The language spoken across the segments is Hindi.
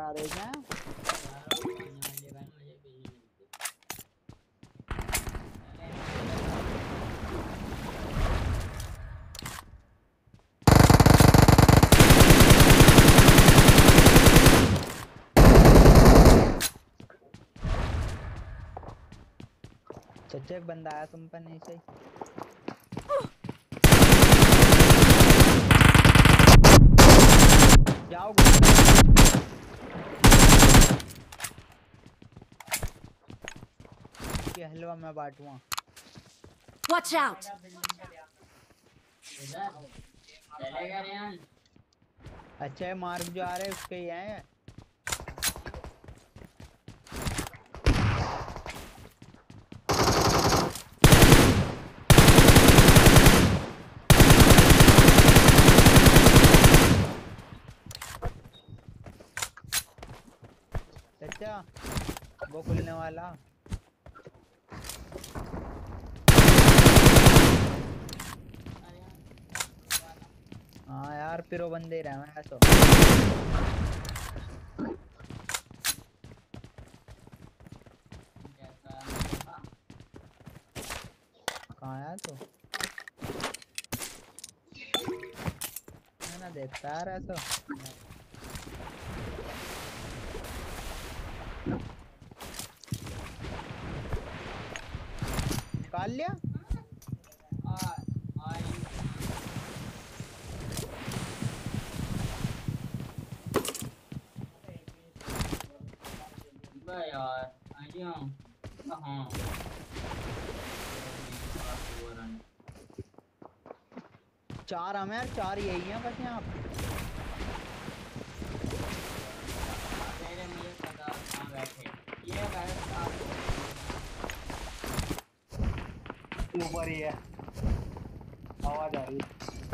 जा रहे हैं। चचा एक बंदा आया तुम पर नीचे। जाओ ये हलवा मैं बांटूंगा। Watch out! चलेगा रेहान। अच्छा है मार्क जो आ रहे हैं उसके ही हैं। अच्छा वो खुलने वाला। हाँ यार फिर वो बंदे ही रहे हैं तो। कहाँ आया तो मैं ना देखता यार ऐसा। निकाल लिया। यार आइए कहाँ 4 हमें यार 4 यही हैं बस यहाँ पे। मुझे पता कहाँ बैठे ये ऊपर ही है आवाज आ रही है।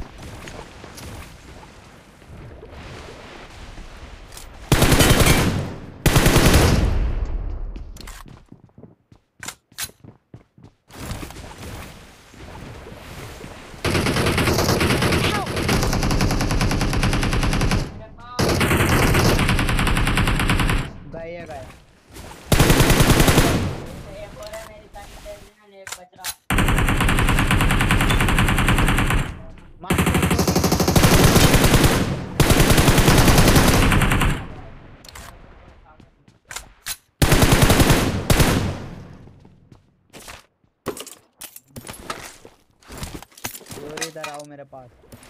इधर आओ मेरे पास।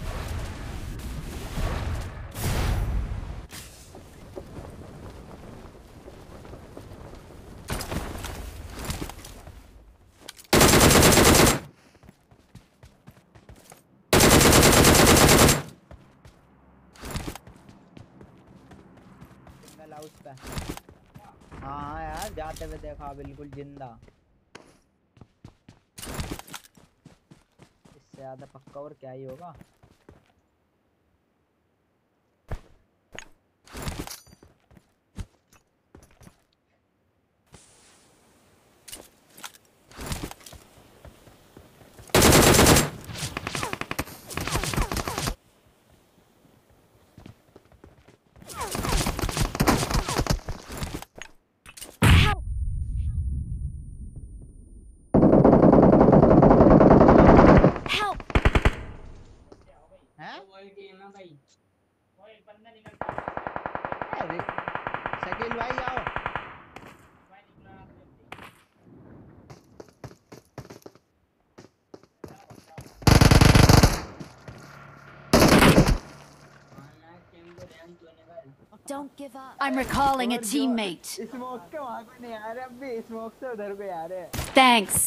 सिंगल हाउस पे। हाँ यार जाते हुए देखा बिल्कुल जिंदा। इससे ज्यादा पक्का और क्या ही होगा। शकील भाई आओ। Don't give up. I'm recalling a teammate. Smoke के वहां को नहीं आ रहे अब भी स्मोक से उधर को आ रहे। Thanks.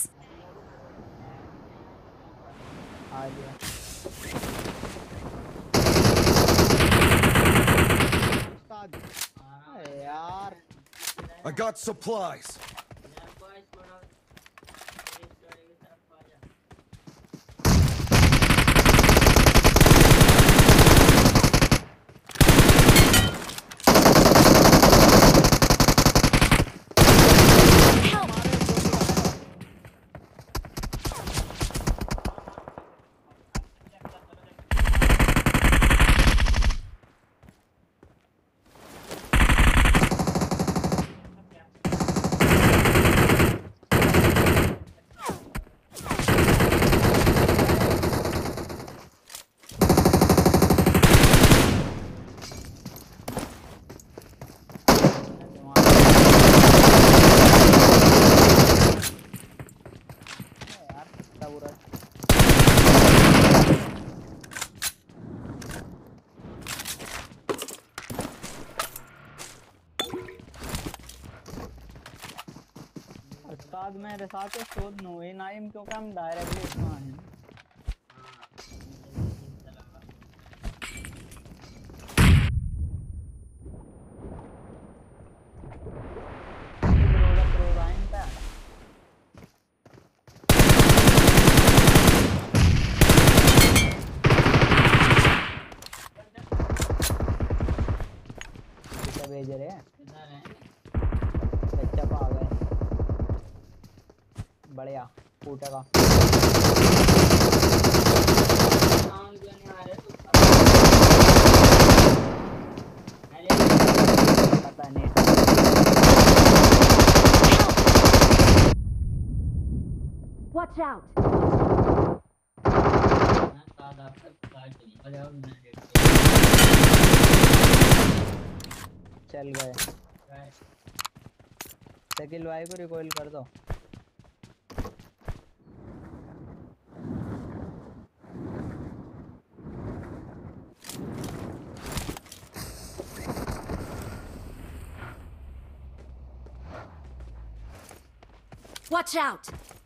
आ गया। यार I got supplies. साथ मेरे साथ तो शोध नो है नाइम क्योंकि हम डायरेक्टली इसमें आए हैं। प्रोग्राम पे किसे भेज रहे हैं? किधर है? बच्चा पा गए बढ़िया फूटेगा। साउंड क्यों नहीं आ रहे? पता नहीं Watch out! साथ आपका कार चली बजाओ बिना देख चल गए। के। शकील भाई को रिकॉइल कर दो। Watch out!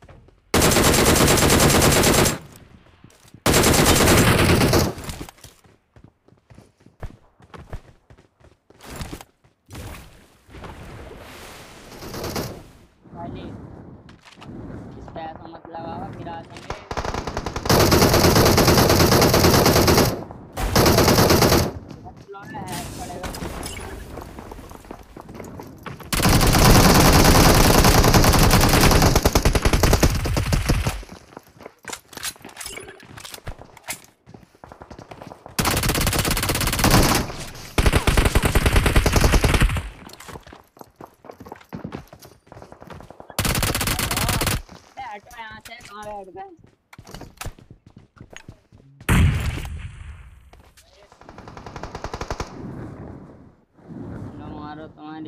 खाली इस पे ऐसा मत लगावा गिरा देंगे। लौड़ा हैक पड़ेगा। हटो यहाँ से कहाँ बैठ गए? लो मारो तुम्हारी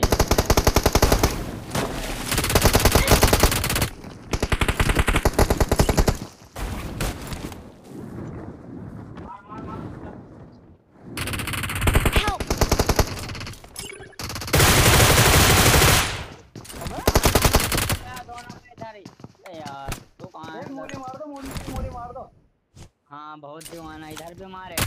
Help! दोनों में इधर ही। अरे यार तू कहाँ है? मोली मार दो, मोली मार दो। हाँ बहुत दीवाना इधर भी मारे।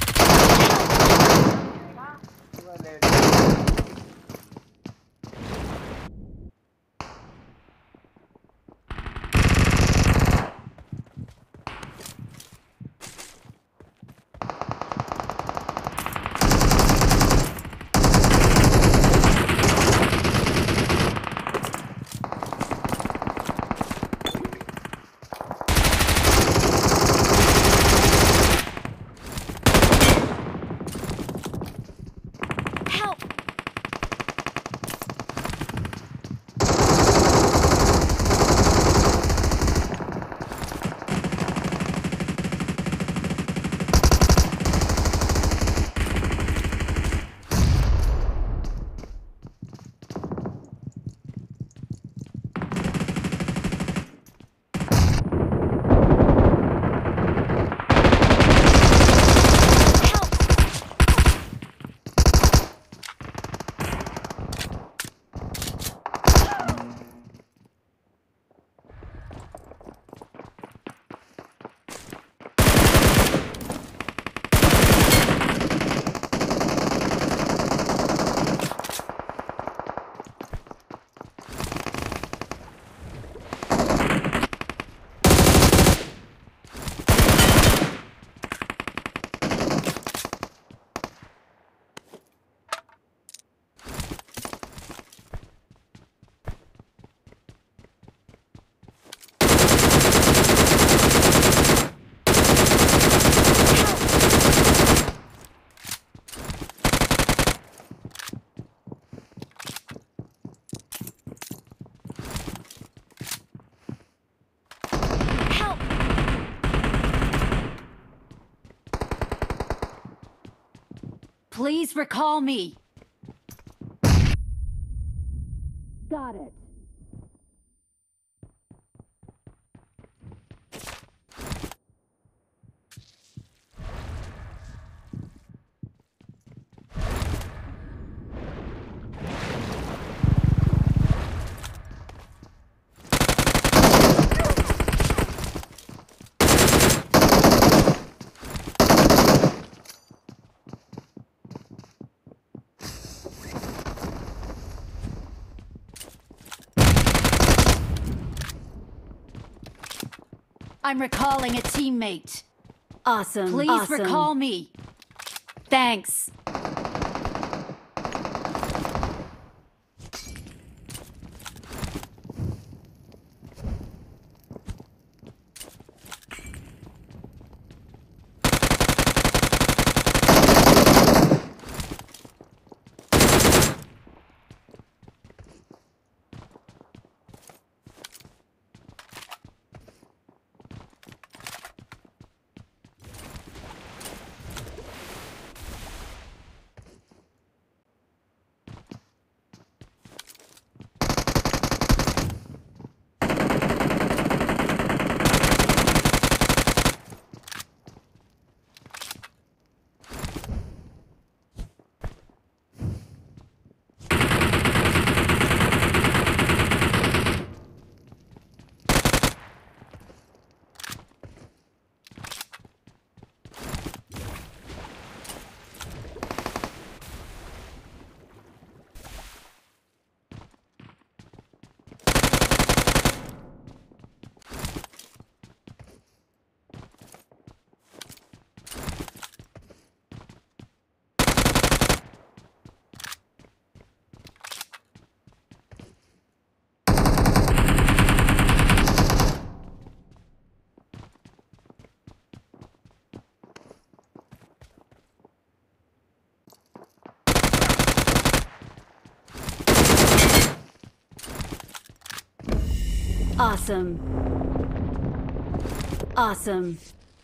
Help! Help! Please recall me. Got it. I'm recalling a teammate. Awesome. Please awesome. recall me. Thanks. Awesome. Awesome.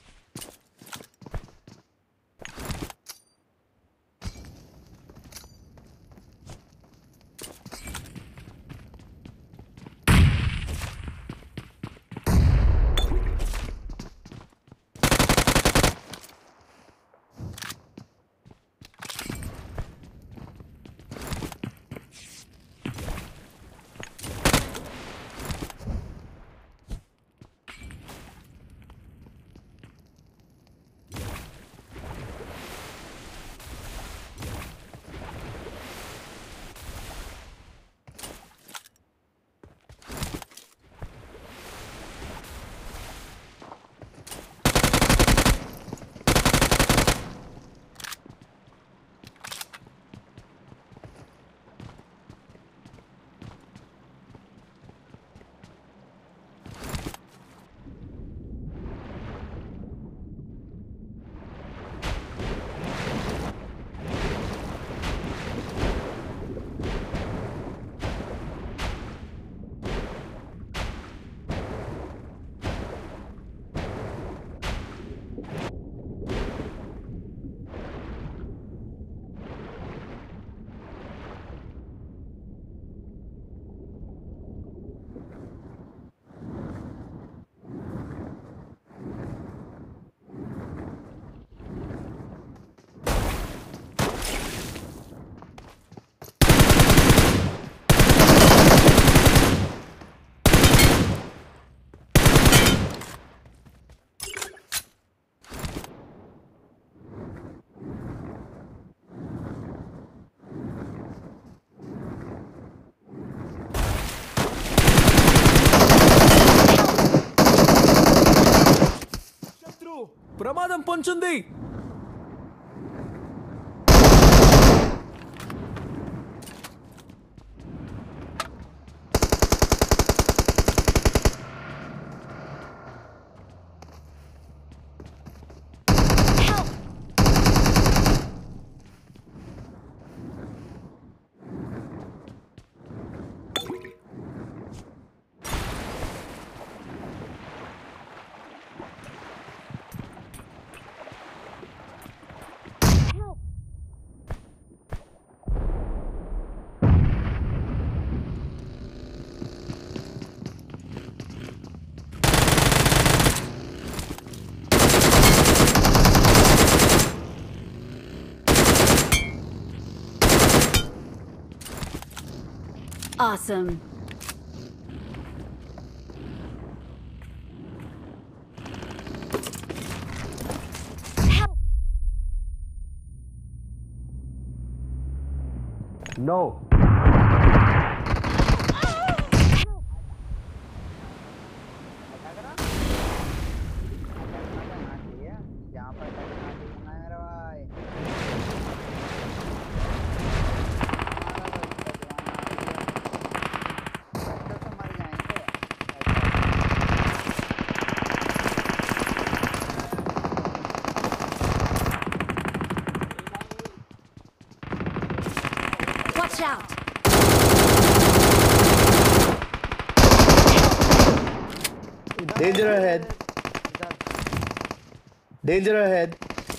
ప్రమాదం పొంచుంది. Awesome. No. Danger ahead. Danger ahead.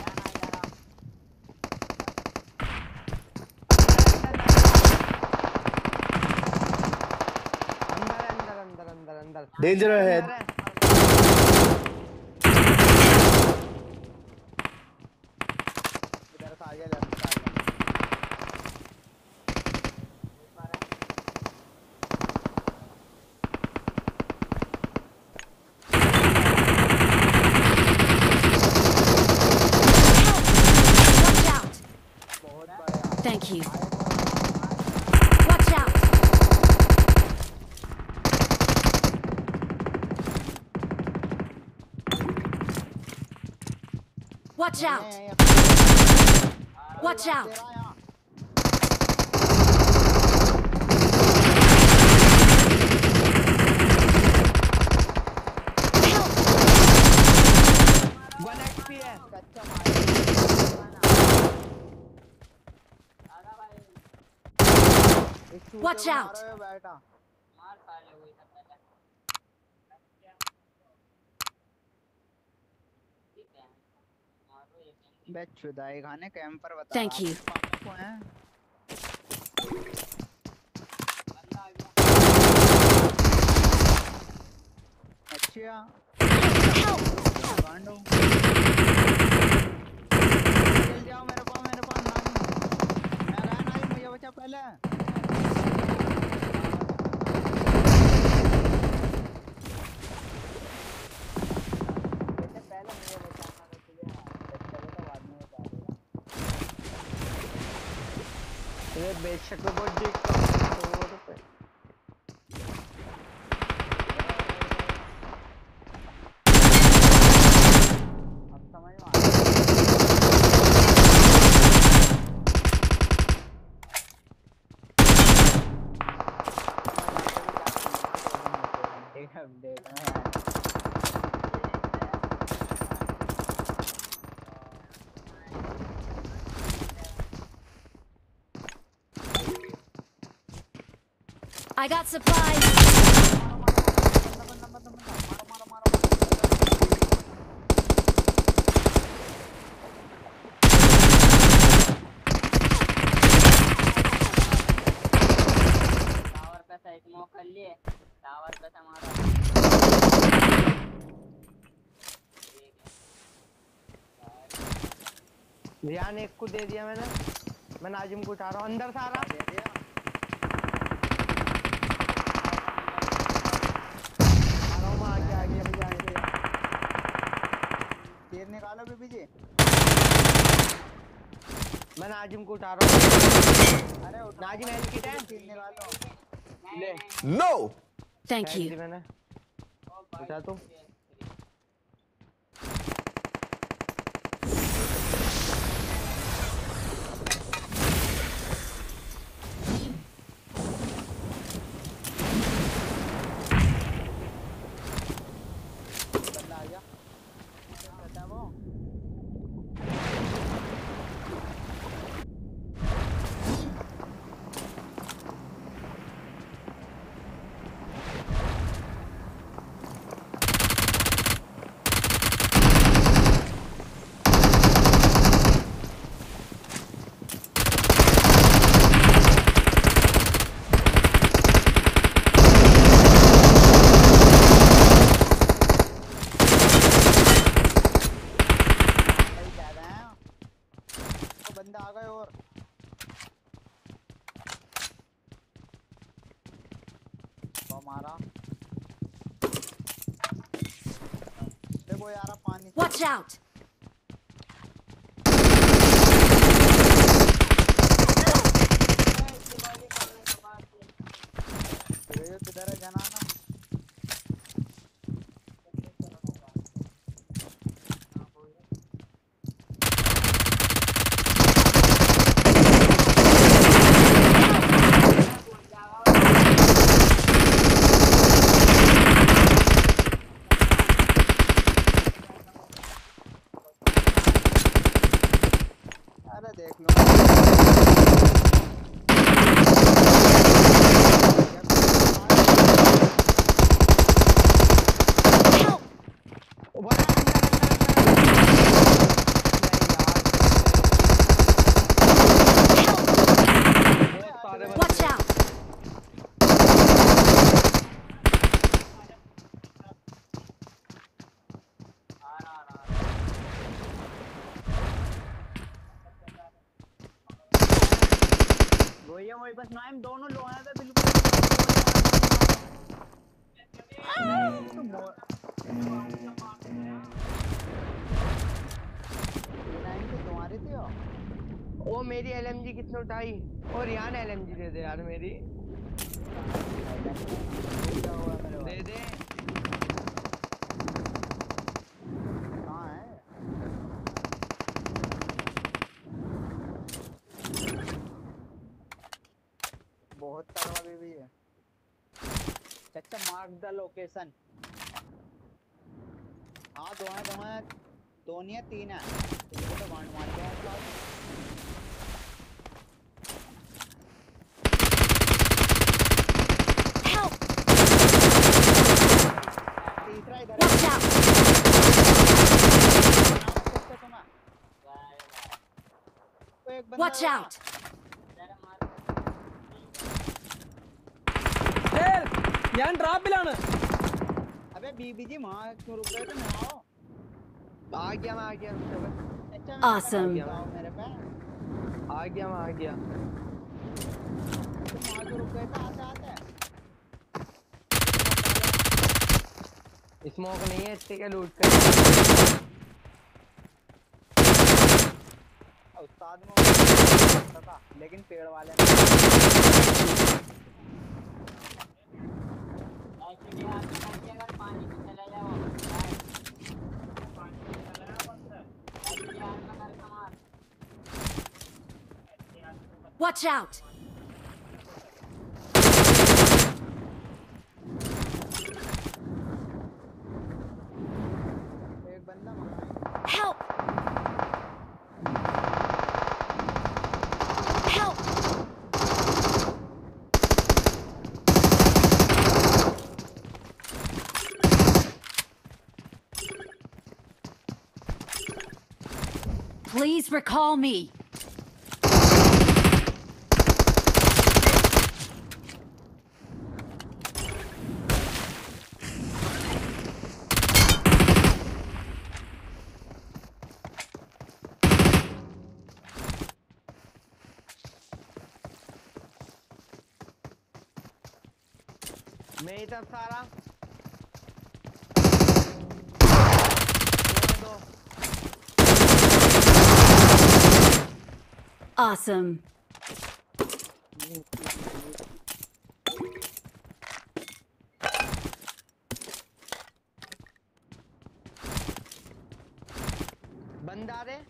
अंदर Danger ahead. इधर से आगे लेफ्ट से आगे Watch out! बहुत बढ़िया Thank you. Watch out! Watch out! Watch out! Watch out! मार साले वही सब पहले ठीक है मारो ये बैच चुदाई खाने कैंपर बता Thank you. आपको हैं बंदा आ गया अच्छा गांडो चल जाओ मेरे पास नानी मैं रहा नानी मुझे बचा पहले पहले मुझे बचाना तो तुझे बच्चा तो बाद में बचा देगा ये बेशक तो बहुत ठीक तो अब समझ में आ ठीक है अपडेट में I got supplies. टावर पे से एक मौका कर लिए टावर पे से मारा ध्यान एक को दे दिया मैं नाजिम को उठा रहा हूँ अंदर से आ रहा दे दिया आ रहा हूँ मैं आगे भैया तीर निकालो बीबी जी मैं नाजिम को उठा रहा हूँ अरे नाजिम हेल्थ किट है तीर निकालो ले No! Thank हेल्थ दी you. मैंने उठा तो बंदा आ गया कहता है वो भाई कह रहे हैं तो बंदा आ गए और तो मारा देखो यार पानी से Watch out! ये किधर है जनाना अरे देख लो नाइम दोनों लो हैं तो बिल्कुल तुम्हारे थे वो मेरी एलएमजी किसने उठाई और यहाँ एलएमजी दे दे यार मेरी दे दे कहाँ है बहुत तगड़ा भी है चच्चा मार्क द लोकेशन हाँ दो नहीं है तीन है तो मार के Help! तीसरा इधर Watch out! Watch out! ഞാൻ ട്രാപ്പിലാണ്. अबे बीबीजी माँ क्यों रुक गए तुम आओ आ गया मैं अच्छा Awesome. मेरे पे आ गया मैं तुम माँ क्यों रुक गए थे आते स्मोक नहीं है इससे क्या लूट कर उस्ताद में था लेकिन पेड़ वाले पानी में चला जाओ Watch out! एक बंदा Help! Help! Please recall me. मेरी तरफ सारा दो Awesome. बंदा रे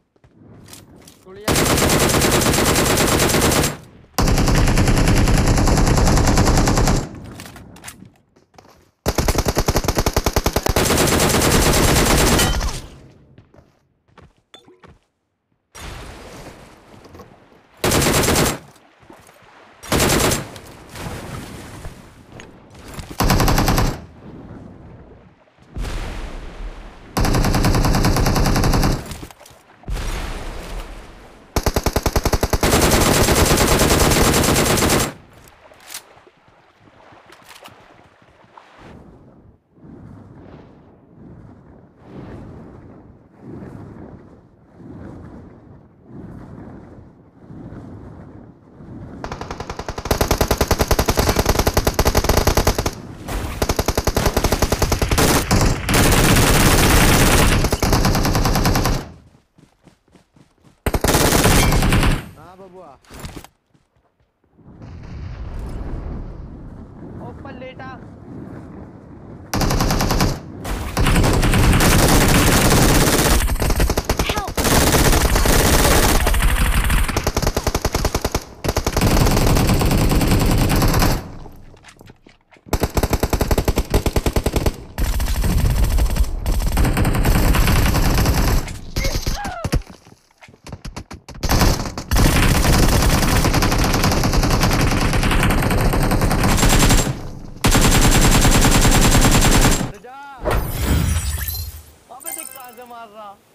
बबुआ ऊपर लेटा मार रहा